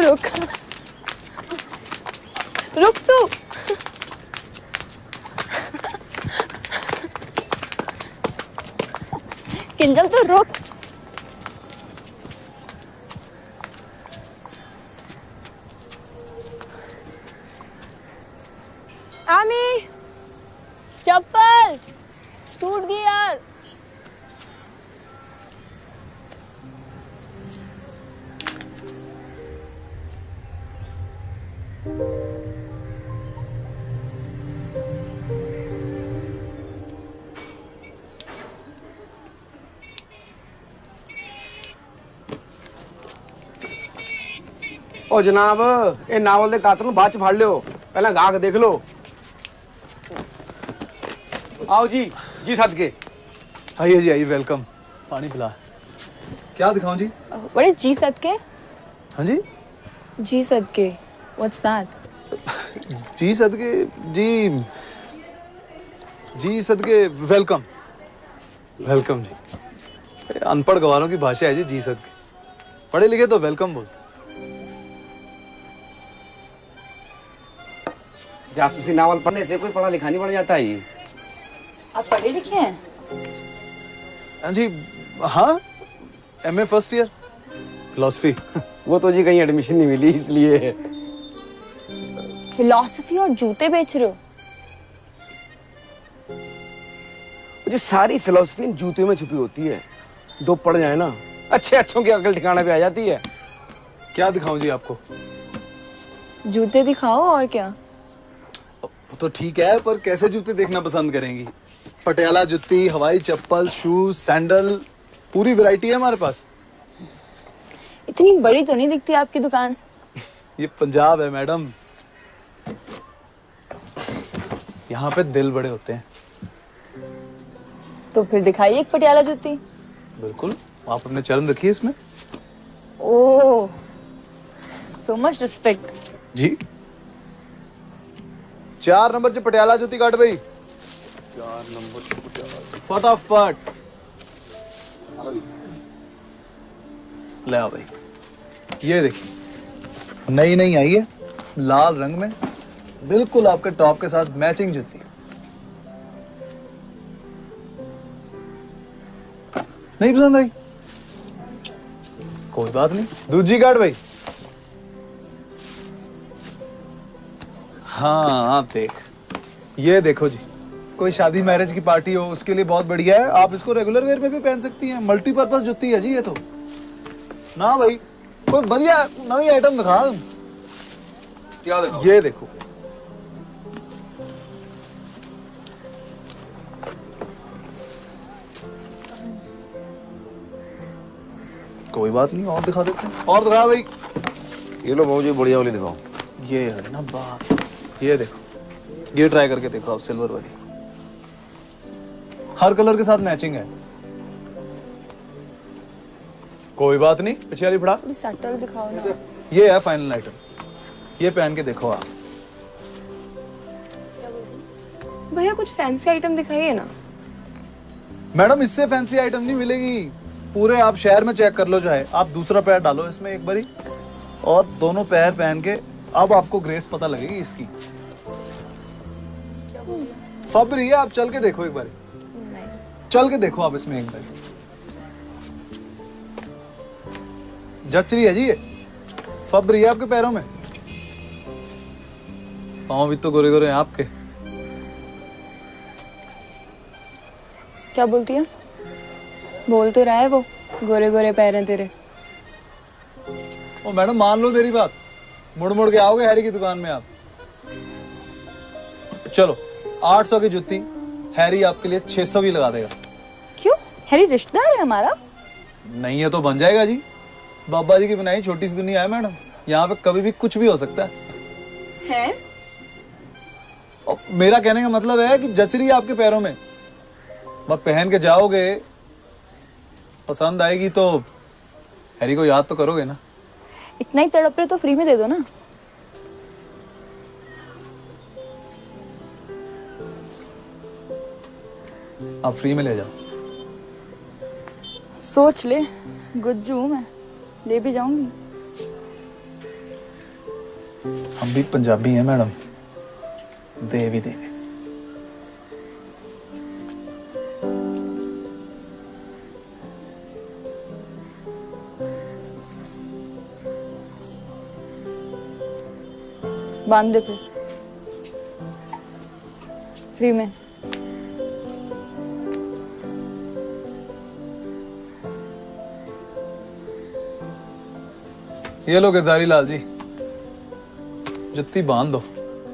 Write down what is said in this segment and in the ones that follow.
रुक रुक तू। किंजल तो रुक। आमी चप्पल टूट गई यार। ओ जनाब ये नावल दे कातल बाद च फड़ लियो, पहला गा के देख लो। आओ जी जी सदके। आइए जी आइए, वेलकम। पानी पिला। क्या दिखाऊं जी? What is जी सदके? हाँ जी जी सदके What's that? जी सदके जी जी सदके वेलकम वेलकम जी। अनपढ़ गवारों की भाषा है जी सदके। पढ़े लिखे तो वेलकम बोलते। जासूसी नावल पढ़ने से कोई पढ़ा लिखा नहीं बन जाता है। आप पढ़े लिखे हैं? हाँ जी हाँ, MA फर्स्ट ईयर फिलॉसफी। वो तो जी कहीं एडमिशन नहीं मिली इसलिए। फिलॉसफी और जूते बेच रहे हो? मुझे सारी फिलॉसफी जूते में छुपी होती है। दो पढ़ जाए ना अच्छे अच्छों की अकल ठिकाने पे आ जाती है। क्या दिखाऊं जी आपको? जूते दिखाओ और क्या। तो ठीक है, पर कैसे जूते देखना पसंद करेंगी? पटियाला जुत्ती, हवाई चप्पल, शूज, सैंडल, पूरी वैरायटी है हमारे पास। इतनी बड़ी तो नहीं दिखती आपकी दुकान। ये पंजाब है मैडम, यहाँ पे दिल बड़े होते हैं। तो फिर दिखाइए एक पटियाला जूती। बिल्कुल, आप अपने चरण रखिए इसमें। Oh, so much respect। जी 4 नंबर से पटियाला जूती काट भाई। 4 नंबर से पटियाला फटाफट ले आओ भाई। ये देखिए नई नई आई है, लाल रंग में, बिल्कुल आपके टॉप के साथ मैचिंग जूती। नहीं पसंद आई? कोई बात नहीं, दूजी काट भाई। हाँ आप देख, ये देखो जी, कोई शादी मैरिज की पार्टी हो उसके लिए बहुत बढ़िया है। आप इसको रेगुलर वेयर में भी पहन सकती हैं। मल्टीपर्पज जूती है जी ये तो। ना भाई, कोई बढ़िया नई आइटम दिखा। क्या देखो? ये देखो, कोई बात नहीं, और दिखा देते हैं। और दिखा भाई। ये लो मुझे बढ़िया वाली दिखाओ। ये है ना बात, ये देखो, ये ट्राई करके देखो आप, सिल्वर वाली, हर कलर के साथ मैचिंग है। कोई बात नहीं, पीछे वाली फड़ा। सटल दिखाओ ना। ये है फाइनल आइटम, ये पहन के देखो आप। भैया कुछ फैंसी आइटम दिखाइए ना। मैडम इससे फैंसी आइटम नहीं मिलेगी। पूरे आप शहर में चेक कर लो, चाहे आप दूसरा पैर डालो इसमें एक बारी, और दोनों पैर पहन के अब आपको ग्रेस पता लगेगी इसकी। फब रही है, आप चल के देखो एक बार। चल के देखो आप इसमें एक बार। जच रही है जी, ये फब रही है आपके पैरों में। पाँव भी तो गोरे गोरे हैं आपके। क्या बोलती है? बोल तो रहा है वो, गोरे गोरे पैर हैं तेरे। ओ मैडम मान लो मेरी बात, मुड़ मुड़ के आओगे हैरी की दुकान में आप। चलो 800 की जुत्ती, हैरी आपके लिए 600 भी लगा देगा। क्यों? हैरी रिश्तेदार है हमारा। नहीं है तो बन जाएगा जी। बाबा जी की बनाई छोटी सी दुनिया है मैडम, यहाँ पे कभी भी कुछ भी हो सकता है। और मेरा कहने का मतलब है कि जच रही है आपके पैरों में, बस पहन के जाओगे, पसंद आएगी तो हैरी को याद तो करोगे ना। इतना ही तड़प रहे तो फ्री में दे दो ना। आप फ्री में ले जाओ। सोच ले, गुज्जू हूं मैं, ले भी जाऊंगी। हम भी पंजाबी हैं मैडम, दे भी दे। बांध दे फिर, फ्री में। ये लो गिरधारी लाल जी, जुत्ती बांध दो।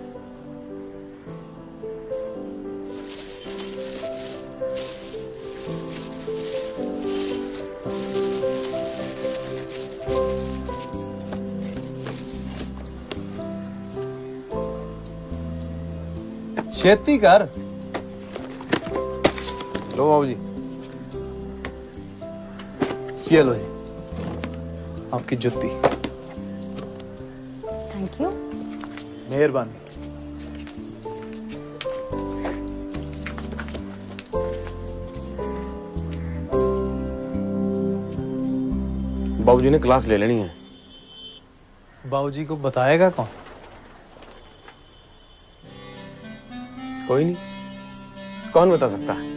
छेती कर। लो बाबू जी। ये लो जी आपकी जुत्ती। Thank you. मेहरबानी। बाबूजी ने क्लास ले लेनी है। बाबूजी को बताएगा कौन? कोई नहीं, कौन बता सकता है?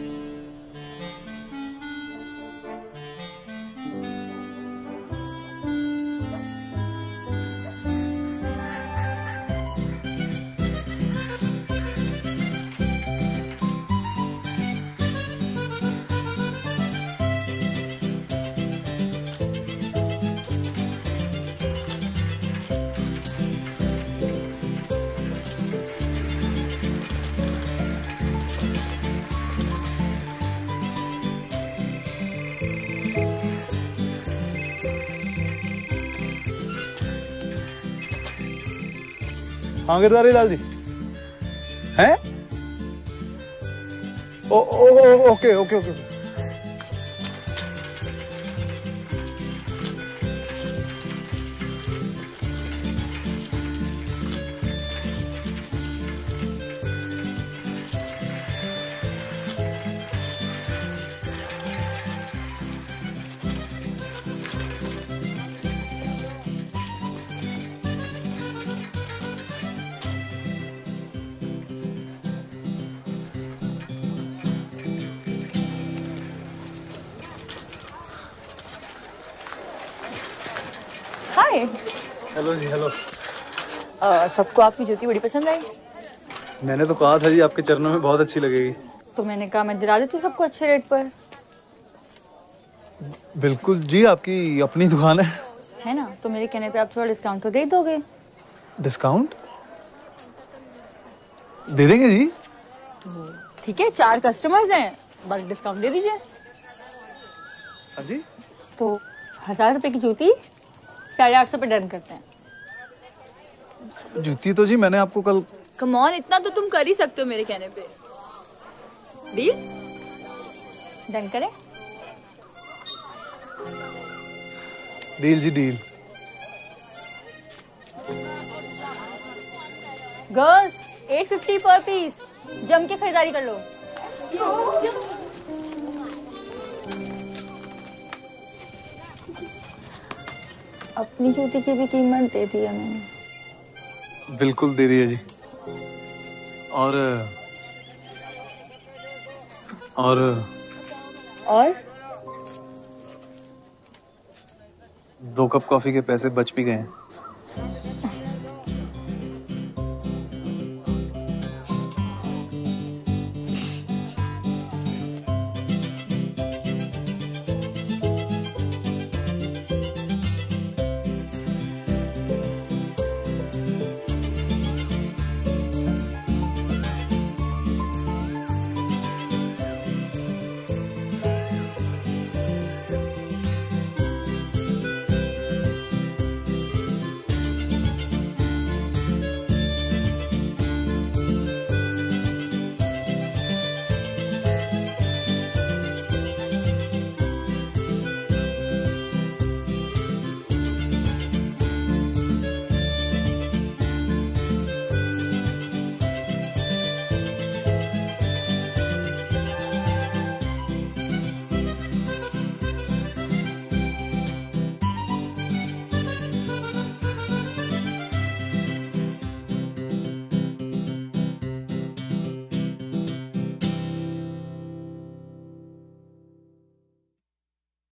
हाँ गिरधारी लाल जी हैं? Oh oh oh okay okay okay. Hi. Hello जी हेलो। सबको आपकी जूती बड़ी पसंद आई। मैंने तो कहा था जी आपके चरणों में बहुत अच्छी लगेगी। तो मैंने कहा मैं दिला देती हूँ सबको अच्छे रेट पर। बिल्कुल जी, आपकी अपनी दुकान है ना, तो मेरे कहने पे आप थोड़ा डिस्काउंट तो दे दोगे? डिस्काउंट दे देंगे जी। ठीक है, 4 कस्टमर्स हैं, बस डिस्काउंट दे दीजिए। हाँ जी। तो 1000 रुपए की जूती 850 पे डन करते हैं। जूती तो जी मैंने आपको कल। कम ऑन, इतना तो तुम कर ही सकते हो मेरे कहने पे। डील डन करें? डील जी डील। गर्ल्स 850 पर पीस, जम के खरीदारी कर लो। अपनी जूती की भी कीमत दे दी है मैंने। बिल्कुल दे दिया जी। और 2 कप कॉफी के पैसे बच भी गए हैं।